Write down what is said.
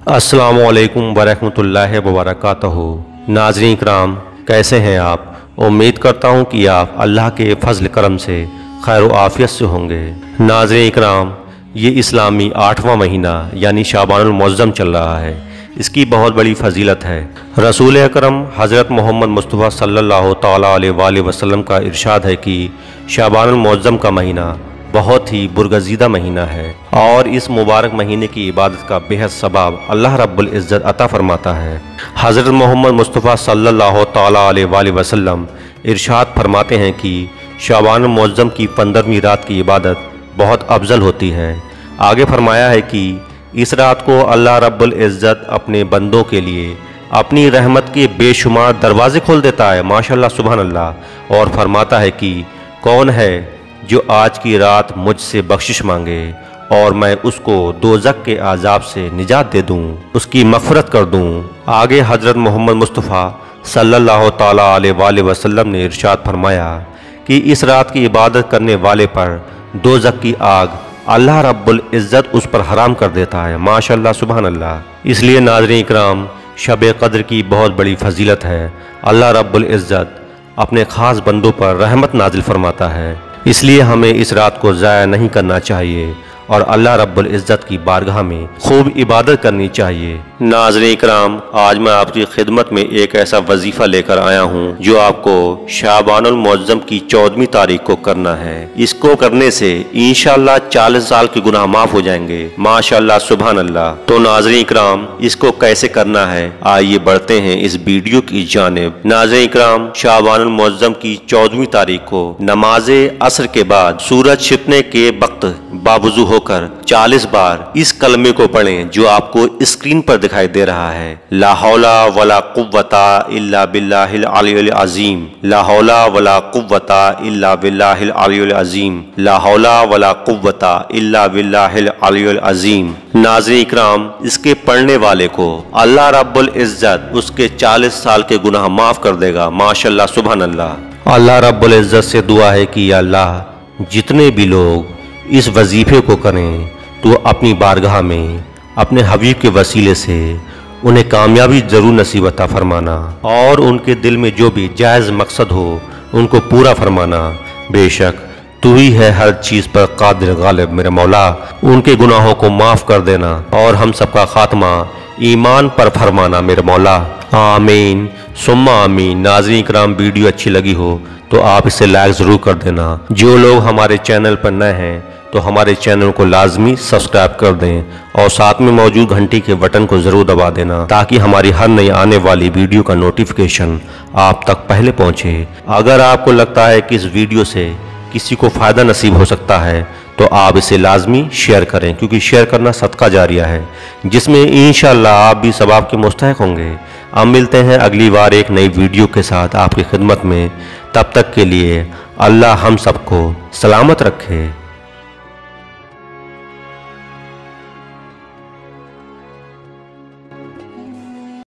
अस्सलामुअलैकुम वरहमतुल्लाहि वबरकातुहू। नाज़रीन इकराम, कैसे हैं आप? उम्मीद करता हूँ कि आप अल्लाह के फजल करम से खैर व आफ़ियत से होंगे। नाज़रीन इकराम, ये इस्लामी 8वां महीना यानी शाबानुल मुअज़्ज़म चल रहा है। इसकी बहुत बड़ी फजीलत है। रसूल अकरम हज़रत मोहम्मद मुस्तफ़ा सल्लल्लाहु तआला अलैहि वसल्लम का इरशाद है कि शाबानुल मुअज़्ज़म का महीना बहुत ही बुरगज़ीदा महीना है और इस मुबारक महीने की इबादत का बेहद सवाब अल्लाह रब्बुल इज़्ज़त अता फरमाता है। हज़रत मोहम्मद मुस्तफ़ा सल्लल्लाहु तआला अलैहि वसल्लम इरशाद फरमाते हैं कि शाबानुल मुअज़्ज़म की 15वीं रात की इबादत बहुत अफजल होती है। आगे फरमाया है कि इस रात को अल्लाह रब्बुल इज़्ज़त अपने बंदों के लिए अपनी रहमत के बेशुमार दरवाज़े खोल देता है। माशाअल्लाह, सुभान अल्लाह। और फरमाता है कि कौन है जो आज की रात मुझसे बख्शिश मांगे और मैं उसको दोज़ख के आज़ाब से निजात दे दूँ, उसकी मग़फ़िरत कर दूँ। आगे हज़रत मोहम्मद मुस्तफ़ा सल्लल्लाहु तआला अलैहि वसल्लम ने इरशाद फरमाया कि इस रात की इबादत करने वाले पर दोज़ख की आग अल्लाह रब्बुल इज़्ज़त उस पर हराम कर देता है। माशाअल्लाह, सुभान अल्लाह। इसलिए नाज़रीन इकराम, शब क़द्र की बहुत बड़ी फजीलत है। अल्लाह रब्बुल इज़्ज़त अपने ख़ास बंदों पर रहमत नाजिल फरमाता है, इसलिए हमें इस रात को ज़ाया नहीं करना चाहिए और अल्लाह रब्बुल इज़्ज़त की बारगाह में खूब इबादत करनी चाहिए। नाज़रीन इकराम, आज मैं आपकी खिदमत में एक ऐसा वजीफ़ा लेकर आया हूँ जो आपको शाबानुल मुअज़्ज़म की 14वीं तारीख को करना है। इसको करने से इंशाअल्लाह 40 साल के गुनाह माफ़ हो जाएंगे। माशाअल्लाह, सुभान अल्लाह। तो नाज़रीन इकराम, इसको कैसे करना है, आइए बढ़ते हैं इस वीडियो की जानिब। नाज़रीन इकराम, शाबानुल मुअज़्ज़म की 14वीं तारीख को नमाज़े असर के बाद सूरज छिपने के वक्त बावुज़ू होकर 40 बार इस कलमे को पढ़ें जो आपको स्क्रीन पर दिखाई दे रहा है। ला हौला वला कुव्वता इल्ला बिल्लाहिल अलिय्यिल अज़ीम, ला हौला वला कुव्वता इल्ला बिल्लाहिल अलिय्यिल अज़ीम, ला हौला वला कुव्वता इल्ला बिल्लाहिल अलिय्यिल अज़ीम। नाज़रीन इकराम, इसके पढ़ने वाले को अल्लाह रब्बुल इज़्ज़त उसके 40 साल के गुनाह माफ़ कर देगा। माशाअल्लाह, सुभान अल्लाह। अल्लाह रब्बुल इज़्ज़त से दुआ है कि या अल्लाह, जितने भी लोग इस वजीफे को करें तो अपनी बारगाह में अपने हबीब के वसीले से उन्हें कामयाबी ज़रूर नसीब अता फरमाना और उनके दिल में जो भी जायज़ मकसद हो उनको पूरा फरमाना। बेशक तू ही है हर चीज़ पर कादिर गालिब। मेरे मौला, उनके गुनाहों को माफ़ कर देना और हम सबका खात्मा ईमान पर फरमाना। मेरे मौला, आमीन सुम्मा आमीन। नाज़रीन इकराम, वीडियो अच्छी लगी हो तो आप इसे लाइक ज़रूर कर देना। जो लोग हमारे चैनल पर नए हैं तो हमारे चैनल को लाजमी सब्सक्राइब कर दें और साथ में मौजूद घंटी के बटन को ज़रूर दबा देना ताकि हमारी हर नई आने वाली वीडियो का नोटिफिकेशन आप तक पहले पहुंचे। अगर आपको लगता है कि इस वीडियो से किसी को फ़ायदा नसीब हो सकता है तो आप इसे लाजमी शेयर करें, क्योंकि शेयर करना सदका जारिया है जिसमें इंशाअल्लाह आप भी सवाब के मुस्तहिक होंगे। अब मिलते हैं अगली बार एक नई वीडियो के साथ आपकी खिदमत में। तब तक के लिए अल्लाह हम सबको सलामत रखे।